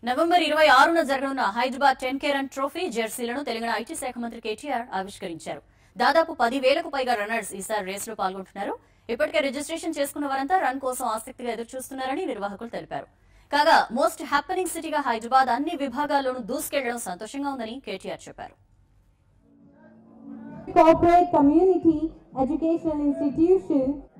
November 26న జరగనున్న Hyderabad 10K run trophy జెర్సీలను తెలంగాణ ఐటీ శాఖ మంత్రి కేటీఆర్ ఆవిష్కరించారు. దాదాపు 10,000కు పైగా రన్నర్స్ ఈసారి రేసులో పాల్గొంటున్నారు. ఇప్పటికే రిజిస్ట్రేషన్ చేసుకున్న వారంతా రన్ కోసం ఆసక్తిగా ఎదురుచూస్తున్నారని నిర్వాహకులు తెలిపారు. కాగా మోస్ట్ హ్యాపెనింగ్ సిటీగా హైదరాబాద్ అన్ని విభాగాల్లోనూ దూసుకెళ్లడం సంతోషంగా ఉందని కేటీఆర్ చెప్పారు. Corporate community educational institution